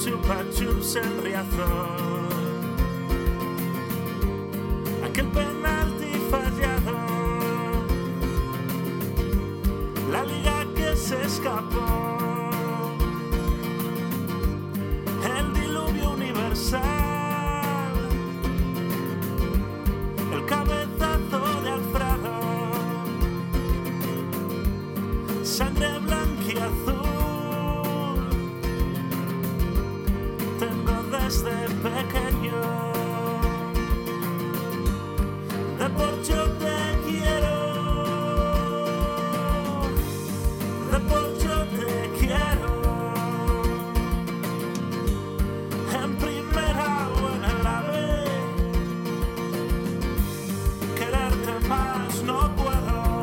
chupa chups en Riazor. Aquel penalti fallado, la liga que se escapó, el diluvio universal, el cabezazo de Alfredo, sangre blanca y azul, tengo desde pequeño. De por yo te quiero, de por yo te quiero, en primera o en la B, quererte más no puedo.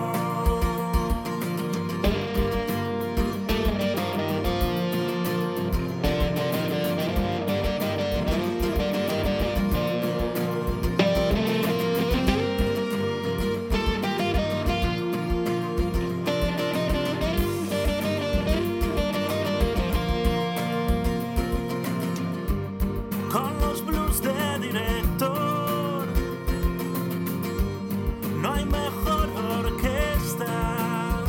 Con los blues de director, no hay mejor orquesta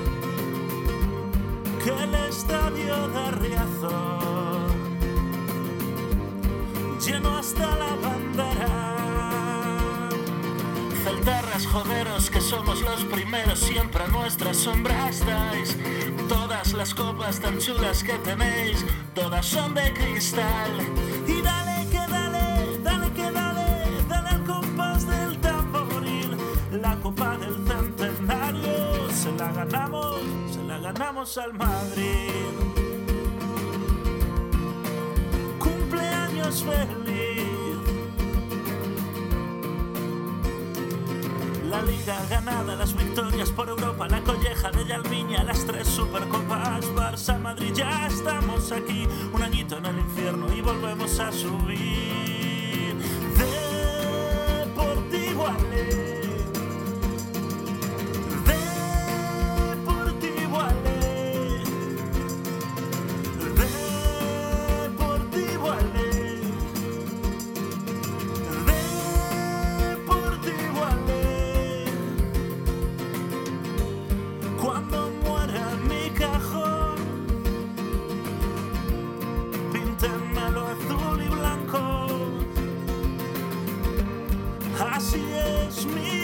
que el estadio de Riazor, lleno hasta la bandera. Celtarras, joderos, que somos los primeros, siempre a nuestra sombra estáis. Todas las copas tan chulas que tenéis, todas son de cristal. Y dale que dale, dale que dale, dale al compás del tamboril. La copa del centenario se la ganamos al Madrid. Cumpleaños feliz. La liga ganada, las victorias por Europa, la colleja de Yalmiña, las 3 supercopas, Barça, Madrid, ya estamos aquí, un añito en el infierno y volvemos a subir. Deportivo Ale, Deportivo Ale, Deportivo Ale, Deportivo Ale. Cuando muera mi cajón, píntenmelo azul y blanco. Así es mi